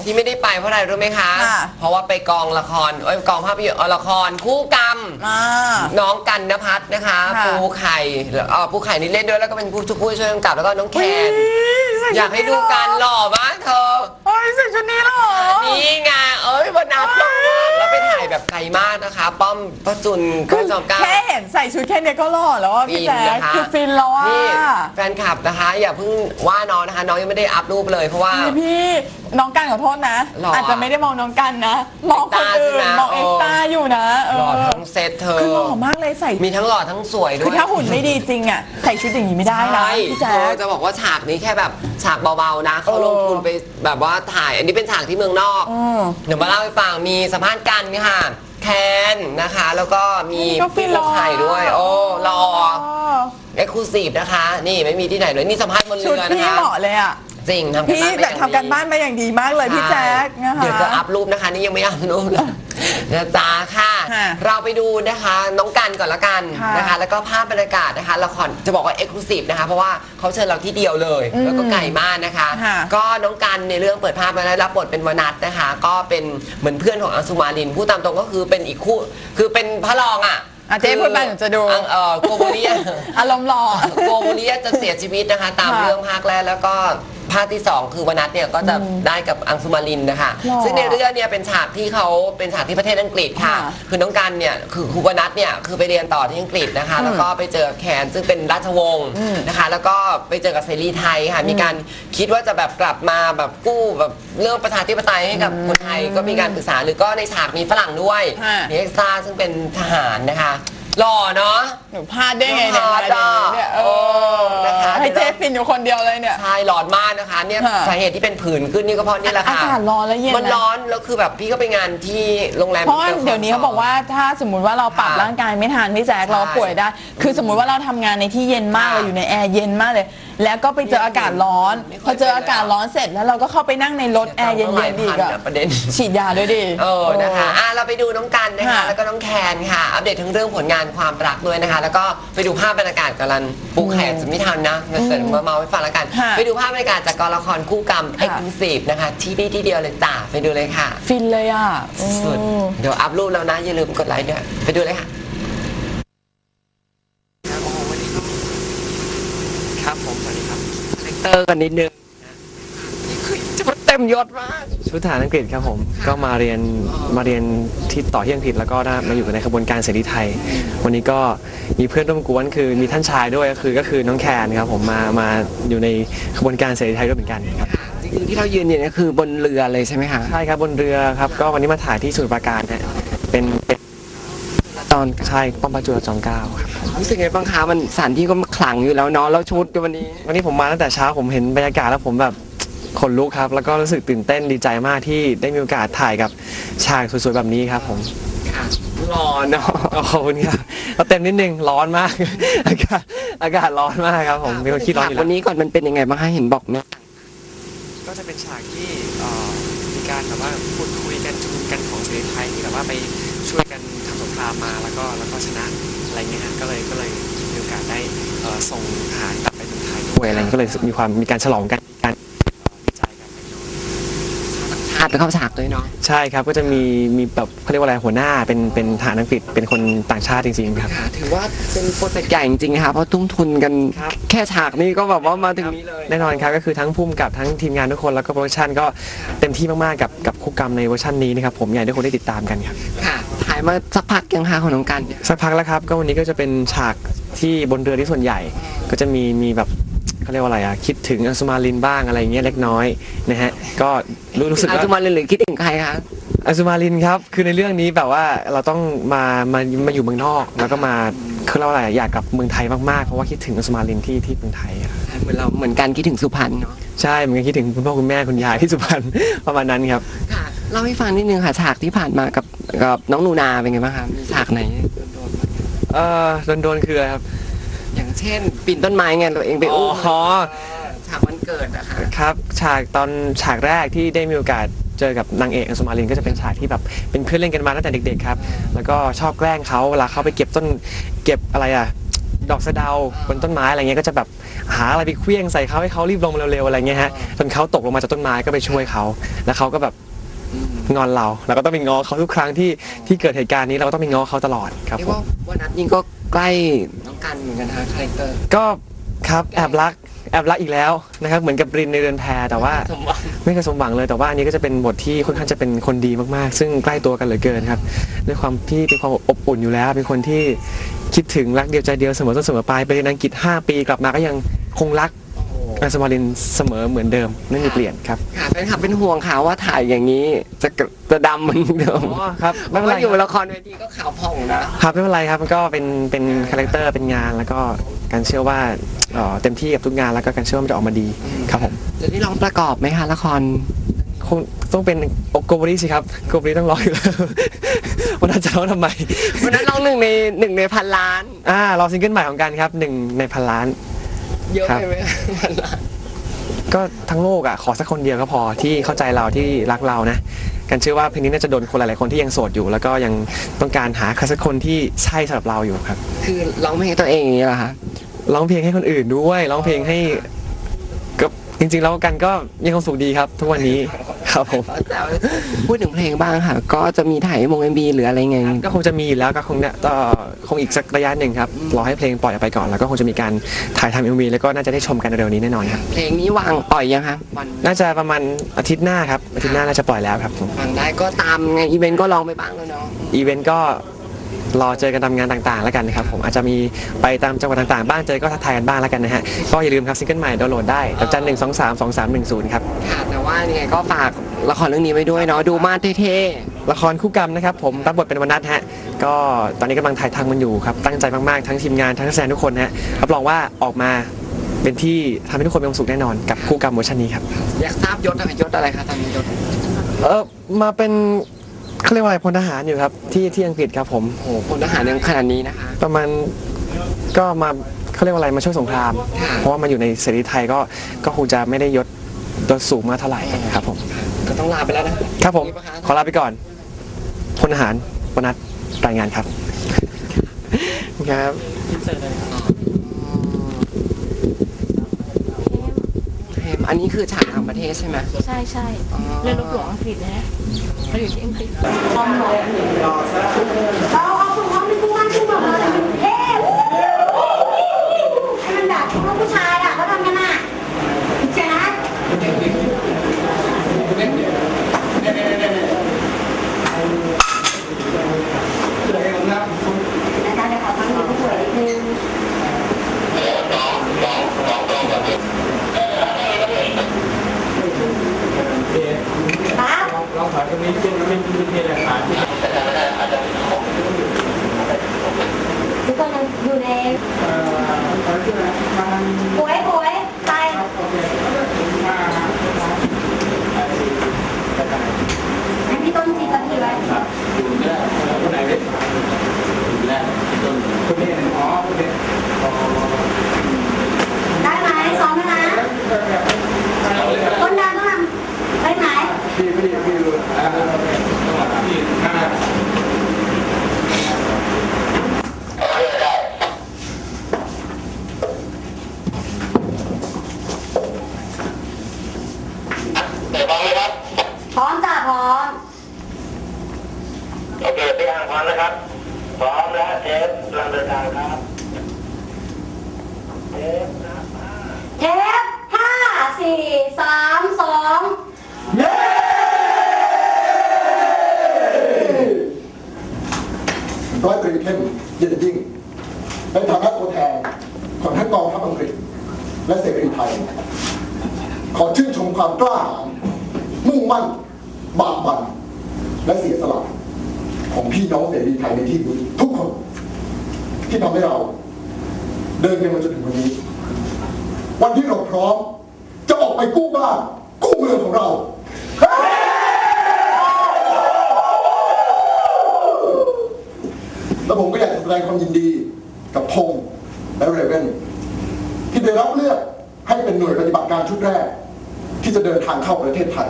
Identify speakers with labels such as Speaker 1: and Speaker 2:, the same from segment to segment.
Speaker 1: ที่ไม่ได้ไปเพราะอะไรรู้ไหมคะเพราะว่าไปกองละครกองภาพยนตร์ละครคู่กรรมน้องกันณภัทรนะคะปูไข่ปูไข่นี่เล่นด้วยแล้วก็เป็นผู้ช่วยกำกับแล้วก็น้องแคนอยากให้ดูกันหล่อมากเธอ
Speaker 2: ใส่ชุดนี้หรอ
Speaker 1: นี่ไงวันนับหล่อมากแล้วไปถ่ายแบบไกลมากนะคะป้อมพระจุลก็จอมเกล้า
Speaker 2: แค่เห็นใส่ชุดแค่นี้ก็หล่อแล้วพี่แจ๊คคือฟินแล้วอ่ะ
Speaker 1: แฟนคลับนะคะอย่าเพิ่งว่าน้องนะคะน้องยังไม่ได้อัพรูปเลยเพราะว่า
Speaker 2: พี่น้องกันขอโทษนะอาจจะไม่ได้มองน้องกันนะมองคนอื่นมองเอ็กซ์ต้าอยู่นะ
Speaker 1: หล่อทั้งเซตเธอ
Speaker 2: คือหล่อมากเลยใส่
Speaker 1: มีทั้งหล่อทั้งสวยด้วย
Speaker 2: คือถ้าหุ่นไม่ดีจริงอ่ะใส่ชุดอย่างนี้ไม่ได้นะพี่แจ๊ค
Speaker 1: จะบอกว่าฉากนี้แค่แบบฉากเบาๆนะเขาลงทุนไปแบบว่าถ่ายอันนี้เป็นฉากที่เมืองนอกเดี๋ยวมาเล่าให้ฟังมีสัมภาษณ์กันค่ะแคนนะคะแล้วก็มีพี่ลูกไข่ด้วยรอเอ็กซ์คลูซีฟนะคะนี่ไม่มีที่ไหนเลยนี่สัมภาษณ์บนเรือนะคะ
Speaker 2: ชุดพี่เหมาะเลยอ่ะ
Speaker 1: จริง
Speaker 2: พี่แบบทำการบ้านมาอย่างดีมากเลยพี่แจ๊ค
Speaker 1: เดี๋ยวจะอัพรูปนะคะนี่ยังไม่อัพรูปเลยนะจ๊ะค่ะเราไปดูนะคะน้องกันก่อนละกันนะคะแล้วก็ภาพบรรยากาศนะคะละครจะบอกว่าเอ็กซ์คลูซีฟนะคะเพราะว่าเขาเชิญเราที่เดียวเลยแล้วก็ไกลมากนะคะก็น้องกันในเรื่องเปิดภาพมาแล้วรับบทเป็นวนัทนะคะก็เป็นเหมือนเพื่อนของอังสุมาลินพูดตามตรงก็คือเป็นอีกคู่คือเป็นพระรองอ่ะ
Speaker 2: เจ๊พูดไปหนูจะดู
Speaker 1: โกโบเลีย
Speaker 2: อารมณ์หล่อ
Speaker 1: โกโบเลียจะเสียชีวิตนะคะตามเรื่องภาคแรกแล้วก็ภาคที่2คือวนัทเนี่ยก็จะได้กับอังสุมาลินนะคะซึ่งในเรื่องเนี่ยเป็นฉากที่เขาเป็นฉากที่ประเทศอังกฤษค่ะคือน้องกันเนี่ยคือวนัทเนี่ยคือไปเรียนต่อที่อังกฤษนะคะแล้วก็ไปเจอแคนซึ่งเป็นราชวงศ์นะคะแล้วก็ไปเจอกับเสรีไทยค่ะมีการคิดว่าจะแบบกลับมาแบบกู้แบบเรื่องประชาธิปไตยให้กับคนไทยก็มีการปรึกษาหรือก็ในฉากมีฝรั่งด้วยมีเอ็กซ์ตร้าซึ่งเป็นทหารนะคะหล่อเนาะ
Speaker 2: หนูพลาดได้ไงเนี่ยนะคะให้เจ๊ฟินอยู่คนเดียวเลยเนี่ย
Speaker 1: ใช่ร้อนมากนะคะเนี่ยสาเหตุที่เป็นผื่นขึ้นนี่ก็เพราะนี่แหละค่ะ
Speaker 2: อากาศร้อนแล้วเย็น
Speaker 1: มันร้อนแล้วคือแบบพี่ก็ไปงานที่โรงแรม
Speaker 2: เพราะเดี๋ยวนี้เขาบอกว่าถ้าสมมุติว่าเราปรับร่างกายไม่ทันพี่แจ๊คเราป่วยได้คือสมมุติว่าเราทำงานในที่เย็นมากเราอยู่ในแอร์เย็นมากเลยแล้วก็ไปเจออากาศร้อนพอเจออากาศร้อนเสร็จแล้วเราก็เข้าไปนั่งในรถแอร์เย็นๆอีกอะฉีดยาด้วยดิ
Speaker 1: นะคะเราไปดูน้องกันนะคะแล้วก็น้องแคนค่ะอัปเดตทั้งเรื่องผลงานความรักด้วยนะคะแล้วก็ไปดูภาพบรรยากาศกันปูแขกจะไม่ทันนะเดี๋ยวมาเมาให้ฟังแล้วกันไปดูภาพบรรยากาศจากกองละครคู่กรรมเอ็กซ์คลูซีฟนะคะที่นี่ที่เดียวเลยจ้าไปดูเลยค่ะ
Speaker 2: ฟินเลยอ่ะ
Speaker 1: สุดเดี๋ยวอัพรูปแล้วนะอย่าลืมกดไลค์ด้วยไปดูเลยค่ะครับผมสวัสดีครับเลคเตอร์กันนิดนึงจะมาเต็มยศมาก
Speaker 3: ชุดทหารอังกฤษครับผมก็มาเรียนที่ต่อที่อังกฤษแล้วก็มาอยู่ในขบวนการเสรีไทยวันนี้ก็มีเพื่อนร่วมกวนคือมีท่านชายด้วยก็คือน้องแคนครับผมมาอยู่ในขบวนการเสรีไทยด้วยเหมือนกันครับ
Speaker 1: จริงๆที่เรายืนอยู่นี่คือบนเรือเลยใช่ไหมคะ
Speaker 3: ใช่ครับบนเรือครับก็วันนี้มาถ่ายที่สมุทรปราการนะเป็นตอนใช่ป้อมพระจุลจอมเกล้าครับ
Speaker 1: รู้สึกไงบ้างคะมันสถานที่ก็ขลังอยู่แล้วเนาะแล้วชุดวัน
Speaker 3: นี้ผมมาตั้งแต่เช้าผมเห็นบรรยากาศแล้วผมแบบขนลุกครับแล้วก็รู้สึกตื่นเต้นดีใจมากที่ได้มีโอกาสถ่ายกับฉากสวยๆแบบนี้ครับผม
Speaker 1: ร้อนเนาะ
Speaker 3: ขอบคุณครับเราเต็มนิดนึงร้อนมากอากาศร้อนมากครับผมเป็นคนขี้ร้อนอยู่
Speaker 1: วันนี้ก่อนมันเป็นยังไงบ้างคะเห็นบอกเนี่ย
Speaker 3: ก็จะเป็นฉากที่มีการแบบว่าพูดคุยกันชุมนุมกันของเสรีไทยที่แบบว่าไปช่วยกันทำสงครามมาแล้วก็ชนะอะไรเงี้ยฮะก็เลยมีโอกาสได้ส่งทหารกลับไปเมืองไทยด้วยอะไรก็เลยมีการฉลองกัน
Speaker 1: ไปเข้าฉากด้วยเนาะ
Speaker 3: ใช่ครับก็จะมีแบบเขาเรียกว่าอะไรหัวหน้าเป็นทหารอังกฤษเป็นคนต่างชาติจริงๆครับ
Speaker 1: ถือว่าเป็นโปรเจกต์ใหญ่จริงๆนะคะเพราะทุ่มทุนกันแค่ฉากนี้ก็แบบว่ามาถึงนี้เลย
Speaker 3: แน่นอนครับก็คือทั้งพุ่มกับทั้งทีมงานทุกคนแล้วก็โปรดักชั่นก็เต็มที่มากๆกับคู่กรรมในเวอร์ชันนี้นะครับผมอยากให้ทุกคนได้ติดตามกันครับ
Speaker 1: ค่ะถ่ายมาสักพักยังคะของน้องกัน
Speaker 3: สักพักแล้วครับก็วันนี้ก็จะเป็นฉากที่บนเรือที่ส่วนใหญ่ก็จะมีแบบเขาเรียกว่าอะไรคิดถึงอังสุมาลินบ้างอะไรเงี้ยเล็กน้อยนะฮะก็รู้สึก
Speaker 1: อังสุมาลินหรือคิดถึงใครคะ
Speaker 3: อังสุมาลินครับคือในเรื่องนี้แบบว่าเราต้องมาอยู่เมืองนอกแล้วก็มาคือเราอะไรอยากกลับเมืองไทยมากๆเพราะว่าคิดถึงอังสุมาลินที่เมืองไทย
Speaker 1: เหมือนกันคิดถึงสุพรรณเนาะ
Speaker 3: ใช่เหมือนกันคิดถึงคุณพ่อคุณแม่คุณยายที่สุพรรณประมาณนั้นครับ
Speaker 1: ค่ะเล่าให้ฟังนิดนึงค่ะฉากที่ผ่านมากับน้องนูนาเป็นไงบ้างคะฉากไหน
Speaker 3: โดนคืออะไรครับ
Speaker 1: อย่างเช่นปีนต้นไม้ไงตัวเองไปอู้ฉากวันเกิดอะค่ะ
Speaker 3: ครับฉากแรกที่ได้มีโอกาสเจอกับนางเอกอังสุมาลินก็จะเป็นฉากที่แบบเป็นเพื่อนเล่นกันมาตั้งแต่เด็กๆครับแล้วก็ชอบแกล้งเขาเวลาเขาไปเก็บอะไรดอกสะเดาบนต้นไม้อะไรเงี้ยก็จะแบบหาอะไรไปเคลี้ยงใส่เขาให้เขารีบลงมาเร็วๆอะไรเงี้ยฮะจนเขาตกลงมาจากต้นไม้ก็ไปช่วยเขาแล้วเขาก็แบบงอนเราก็ต้องไปง้อเขาทุกครั้งที่เกิดเหตุการณ์นี้เราก็ต้องไปง้อเขาตลอดครับ
Speaker 1: เรีย
Speaker 3: ผ
Speaker 1: กว่าม วันนัทยิ่งก็ใกล้น้องกันเหมือนกันฮะคาแรคเตอร์
Speaker 3: ก็ครับแอบรักอีกแล้วนะครับเหมือนกับรินในเรือนแพแต่ว่า
Speaker 1: สมหวัง
Speaker 3: ไม่เคยสมหวังเลยแต่ว่าอันนี้ก็จะเป็นบทที่ค่อนข้างจะเป็นคนดีมากๆ ซึ่งใกล้ตัวกันเหลือเกินครับด้วยความที่เป็นความอบอุ่นอยู่แล้วเป็นคนที่คิดถึงรักเดียวใจเดียวเสมอต้นเสมอปลายไปเรียนอังกฤษ5 ปีกลับมาก็ยังคงรักอังสมารินเสมอเหมือนเดิมไม่มีเปลี่ยนครับ
Speaker 1: ค่ะเป็นค่ะเป็นห่วงค่ะว่าถ่ายอย่างนี้จะดำเหมือนเดิม
Speaker 3: ครับ
Speaker 1: ไม่
Speaker 3: ไม่เป็น
Speaker 1: ว่า
Speaker 3: ไร
Speaker 1: อยู่ละครเวทีก็ขาวผ่องนะครับ
Speaker 3: ไม่เป็นไรครับมันก็เป็นคาแรคเตอร์เป็นงานแล้วก็การเชื่อว่าเต็มที่กับทุกงานแล้วก็การเชื่อว่ามันจะออกมาดีครับผม
Speaker 1: จะได้ร้องประกอบไหมคะละคร
Speaker 3: คงต้องเป็นโกโบริสิครับโกโบริต้องร้องอยู่แล้ว วันนั้นจะร้องทำไม
Speaker 1: วันนั้นร้องหนึ่งในพันล้าน
Speaker 3: รอซิงเกิลใหม่ของกันครับ1 ใน 1,000 ล้าน
Speaker 1: เยอะ
Speaker 3: ครับ
Speaker 1: ไปไหมพันล้าน
Speaker 3: ก็ทั้งโลกขอสักคนเดียวก็พอที่เข้าใจเราที่รักเรานะกันเชื่อว่าเพลงนี้น่าจะโดนคนหลายๆคนที่ยังโสดอยู่ แล้วก็ยังต้องการหาใครสักคนที่ใช่สำหรับเราอยู่ครับ
Speaker 1: คือร้องเพลงตัวเองอย่างนี้เหรอคะ
Speaker 3: ร้องเพลงให้คนอื่นด้วยร้องเพลงให้ก็จริงๆแล้วกันก็มีความสุขดีครับ ทุกวันนี้ครับผม
Speaker 1: แต่พูดถึงเพลงบ้างค่ะ ก็จะมีถ่ายวง MV หรืออะไรไง
Speaker 3: ก็คงจะมีอยู่แล้วก็คงเนี่ยคงอีกสักระยะหนึ่งครับรอให้เพลงปล่อยออกไปก่อนแล้วก็คงจะมีการถ่ายทำ MV แล้วก็น่าจะได้ชมกันเร็วๆนี้แน่นอนครับ
Speaker 1: เพลงนี้วางปล่อยยังคะวัน
Speaker 3: น่าจะประมาณอาทิตย์หน้าครับอาทิตย์หน้าน่าจะปล่อยแล้วครับผม
Speaker 1: ฟังได้ก็ตามไงอีเวนต์ก็ร้องไปบ้างแล้วเนาะ
Speaker 3: อีเวนต์ก็รอเจอกันตามงานต่างๆแล้วกันนะครับผมอาจจะมีไปตามจังหวัดต่างๆบ้างเจอก็ทักทายกันบ้างแล้วกันนะฮะก็อย่าลืมครับซิงเกิลใหม่ดาวน์โหลดได้ดอกจัน1232310ครับ
Speaker 1: ค่ะแต่ว่ายังไงก็ฝากละครเรื่องนี้ไว้ด้วยเนาะดูมาเท่
Speaker 3: ละครคู่กรรมนะครับผมรับบทเป็นวรรณัฐฮะก็ตอนนี้กำลังถ่ายทำมันอยู่ครับตั้งใจมากๆทั้งทีมงานทั้งนักแสดงทุกคนฮะรับรองว่าออกมาเป็นที่ทำให้ทุกคนมีความสุขแน่นอนกับคู่กรรมเวอร์ชันนี้ครับ
Speaker 1: ๆอยากทราบยศอะไรคะตอนนี้ยศ
Speaker 3: มาเป็นเขาเรียกว่าอะไรพลทหารอยู่ครับที่อังกฤษครับผม
Speaker 1: โอ้โหพลทหารยังขนาดนี้นะคะ
Speaker 3: ประมาณก็มาเขาเรียกว่าอะไรมาช่วยสงคราม เพราะว่ามาอยู่ในเสรีไทยก็คงจะไม่ได้ยศสูงมากเท่าไหร่ครับผม
Speaker 1: ก็ต้องลาไปแล้วนะครับ
Speaker 3: ผมขอลาไปก่อนพลทหารวรรณัฐรายงานครับครับ
Speaker 1: อันนี้คือฉากต่างประเทศใช่ไหม
Speaker 4: ใช่ใช่เรือรบหลวงอังกฤษนะฮะเขาอยู่ที่อังกฤษ
Speaker 5: เราเอาคุณพ่อเป็นผู้ว่าขึ้นมาเลยเอ๊ะให้มันแบบพวกผู้ชายอ่ะเขาทำกันอ่ะใช่ไหมอาจารย์จะขอฟังผู้ป่วยนิดนึงครับ
Speaker 6: เราขอตรงนี้เป็นหลักฐานที่
Speaker 5: ทุกคนอยู่ในป่วยไปให้พี่ต้นจีบกับพี่ไว้
Speaker 6: คนไหนเนี่ยแรกต้นคนนี้อ๋อคนนี้
Speaker 5: ได้ไหมซ้อมไหมนะต้นดาวต้องทำได้ไหม
Speaker 6: พี่รู้พี่
Speaker 5: พร้อมจ้ะพร้อม
Speaker 7: โอเคพี่อ่างพร้อมนะครับ พร้อมแล้วเทปกำลังเดินทางครับเทปนะ
Speaker 5: เทป5 4 3 2
Speaker 8: ร้อยตรีเข้มเย็นยิ่งในฐานะตัวแทนของทั้งกองทัพอังกฤษและเสรีไทย ขอชื่นชมความกล้าหาญมุ่งมั่นบากบั่นและเสียสละของพี่น้องเสรีไทยในที่นี้ทุกคน ที่ทำให้เราเดินกันมาจนถึงวันนี้ วันที่เราพร้อมจะออกไปกู้บ้านกู้เมืองของเรา แล้วผมก็อยากจะแสดงความยินดีกับพงษ์และเรเว่นที่ได้รับเลือกให้เป็นหน่วยปฏิบัติการชุดแรก ที่จะเดินทางเข้าประเทศไทย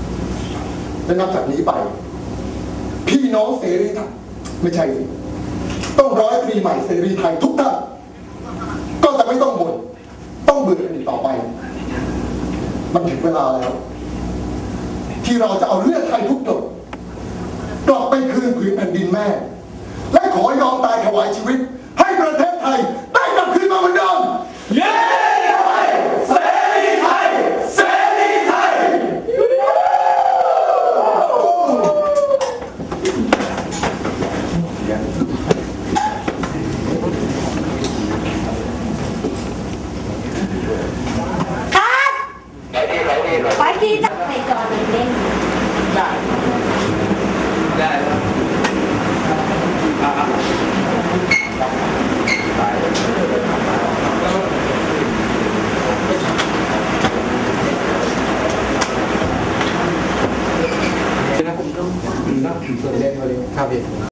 Speaker 8: และนับจากนี้ไป พี่น้องเสรีไทยไม่ใช่สิต้องร้อยตรีใหม่เสรีไทยทุกท่านก็จะไม่ต้องบ่นต้องเบื่อกันอีกต่อไป มันถึงเวลาแล้ว ที่เราจะเอาเลือดไทยทุกหยดกลับไปคืนผืนแผ่นดินแม่ และขอยอมตายถวายชีวิต ให้ประเทศไทยได้กลับคืนมาเหมือนเดิม
Speaker 6: เย้